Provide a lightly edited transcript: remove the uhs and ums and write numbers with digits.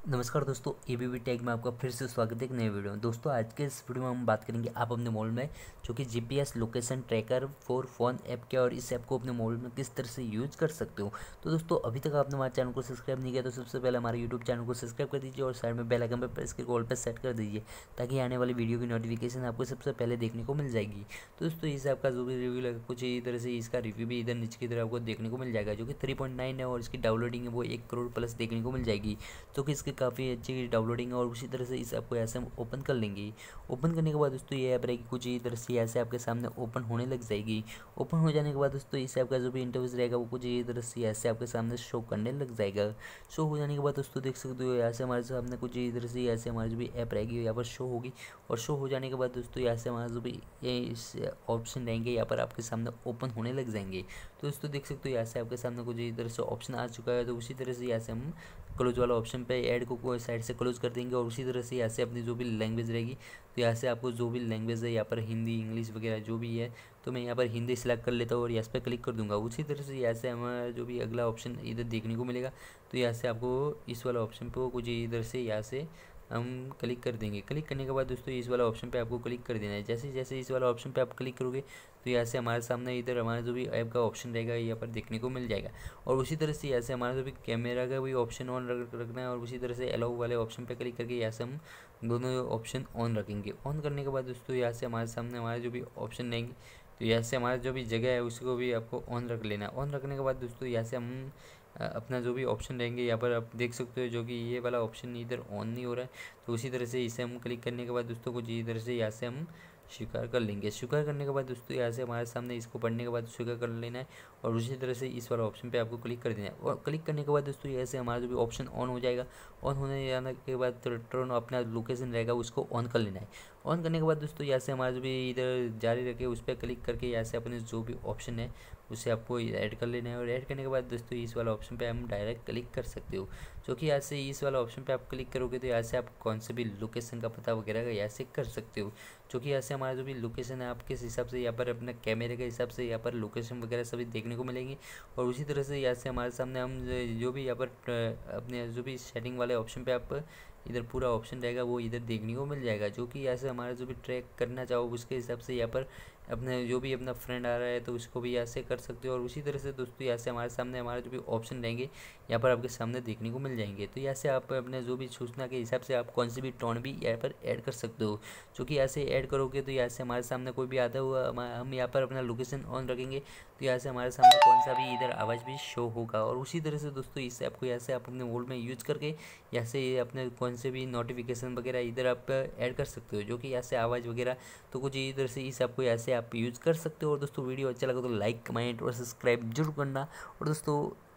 नमस्कार दोस्तों, ABV tag में आपका फिर से स्वागत है एक नए वीडियो में। दोस्तों आज के इस वीडियो में हम बात करेंगे आप अपने मोबाइल में जो कि GPS location tracker for phone app क्या और इस ऐप को अपने मोबाइल में किस तरह से यूज कर सकते हो। तो दोस्तों अभी तक आपने हमारे चैनल को सब्सक्राइब नहीं किया तो सबसे पहले हमारे यूट्यूब चैनल को सब्सक्राइब कर दीजिए और साइड में बेल आइकन पर प्रेस करके ऑल पर सेट कर दीजिए ताकि आने वाली वीडियो की नोटिफिकेशन आपको सबसे पहले देखने को मिल जाएगी। तो दोस्तों इस ऐप का जो भी रिव्यू लगा कुछ इस तरह से इसका रिव्यू भी इधर नीचे की तरफ आपको देखने को मिल जाएगा जो कि 3.9 है और इसकी डाउनलोडिंग है वो 1 करोड़ प्लस देखने को मिल जाएगी। तो कि इसकी काफ़ी अच्छी डाउनलोडिंग है और उसी तरह से इस ऐप को ऐसे हम ओपन कर लेंगे। ओपन करने के बाद दोस्तों ये ऐप रहेगी कुछ इस तरह से ऐसे आपके सामने ओपन होने लग जाएगी। ओपन हो जाने के बाद दोस्तों इस ऐप का जो भी इंटरफेस रहेगा वो कुछ इस तरह से ऐसे आपके सामने शो करने लग जाएगा। शो हो जाने के बाद दोस्तों देख सकते हो ऐसे हमारे सामने कुछ इस तरह से ऐसे हमारी जो भी ऐप रहेगी यहाँ पर शो होगी और शो हो जाने के बाद दोस्तों यहाँ से हमारा जो भी ये इस ऑप्शन रहेंगे यहाँ पर आपके सामने ओपन होने लग जाएंगे। तो दोस्तों देख सकते हो यहाँ से आपके सामने कुछ इस तरह से ऑप्शन आ चुका है। तो उसी तरह से यहाँ से हम क्लोज वाला ऑप्शन पे ऐड को साइड से क्लोज कर देंगे और उसी तरह से यहाँ से अपनी जो भी लैंग्वेज रहेगी तो यहाँ से आपको जो भी लैंग्वेज है यहाँ पर हिंदी इंग्लिश वगैरह जो भी है तो मैं यहाँ पर हिंदी सेलेक्ट कर लेता हूँ और यहाँ पर क्लिक कर दूंगा। उसी तरह से यहाँ से हमारा जो भी अगला ऑप्शन इधर देखने को मिलेगा तो यहाँ से आपको इस वाला ऑप्शन पे कुछ इधर से यहाँ से हम क्लिक कर देंगे। क्लिक करने के बाद दोस्तों इस वाला ऑप्शन पे आपको क्लिक कर देना है। जैसे जैसे इस वाला ऑप्शन पे आप क्लिक करोगे तो यहाँ से हमारे सामने इधर हमारा जो भी ऐप का ऑप्शन रहेगा यहाँ पर देखने को मिल जाएगा और उसी तरह से यहाँ से हमारा जो भी कैमरा का भी ऑप्शन ऑन रखना है और उसी तरह से अलाउ वाले ऑप्शन पे क्लिक करके यहाँ से हम दोनों ऑप्शन ऑन रखेंगे। ऑन करने के बाद दोस्तों यहाँ से हमारे सामने हमारे जो भी ऑप्शन रहेंगे तो यहाँ से हमारा जो भी जगह है उसको भी आपको ऑन रख लेना है। ऑन रखने के बाद दोस्तों यहाँ से हम अपना जो भी ऑप्शन रहेंगे यहाँ पर आप देख सकते हो जो कि ये वाला ऑप्शन इधर ऑन नहीं हो रहा है तो उसी तरह से इसे हम क्लिक करने के बाद दोस्तों कुछ इधर से यहाँ से हम स्वीकार कर लेंगे। स्वीकार करने के बाद दोस्तों यहाँ से हमारे सामने इसको पढ़ने के बाद स्वीकार कर लेना है और उसी तरह से इस वाला ऑप्शन पे आपको क्लिक कर देना है और क्लिक करने के बाद दोस्तों यहाँ से हमारा जो भी ऑप्शन ऑन हो जाएगा। ऑन होने जाने के बाद टर्न अपना लोकेशन रहेगा उसको ऑन कर लेना है। ऑन करने के बाद दोस्तों यहाँ से हमारा जो भी इधर जारी रखे उस पर क्लिक करके यहाँ से अपने जो भी ऑप्शन है उसे आपको ऐड कर लेना है और ऐड करने के बाद दोस्तों इस वाला ऑप्शन पे हम डायरेक्ट क्लिक कर सकते हो जो कि यहाँ से इस वाला ऑप्शन पे आप क्लिक करोगे तो यहाँ से आप कौन से भी लोकेशन का पता वगैरह का यहाँ से कर सकते हो जो कि यहाँ से हमारा जो भी लोकेशन है आप किस हिसाब से यहाँ पर अपने कैमरे के हिसाब से यहाँ पर लोकेशन वगैरह सभी देखने को मिलेंगे और उसी तरह से यहाँ से हमारे सामने हम जो भी यहाँ पर अपने जो भी सेटिंग वाले ऑप्शन पे आप इधर पूरा ऑप्शन रहेगा वो इधर देखने को मिल जाएगा जो कि यहाँ से हमारा जो भी ट्रैक करना चाहो उसके हिसाब से यहाँ पर अपने जो भी अपना फ्रेंड आ रहा है तो उसको भी यहाँ से कर सकते हो और उसी तरह से दोस्तों यहाँ से हमारे सामने हमारे जो भी ऑप्शन रहेंगे यहाँ पर आपके सामने देखने को मिल जाएंगे। तो यहाँ से आप अपने जो भी सूचना के हिसाब से आप कौन सी भी टोन भी यहाँ पर ऐड कर सकते हो जो कि यहाँ से ऐड करोगे तो यहाँ से हमारे सामने कोई भी आता हुआ हम यहाँ पर अपना लोकेशन ऑन रखेंगे तो यहाँ से हमारे सामने कौन सा भी इधर आवाज़ भी शो होगा और उसी तरह से दोस्तों इस ऐप को यहाँ से आप अपने मोबाइल में यूज करके यहाँ से अपने कौन से भी नोटिफिकेशन वगैरह इधर आप ऐड कर सकते हो जो कि यहाँ से आवाज़ वगैरह तो कुछ इधर से इस ऐप को यहाँ से आप यूज़ कर सकते हो। और दोस्तों वीडियो अच्छा लगा तो लाइक कमेंट और सब्सक्राइब जरूर करना और दोस्तों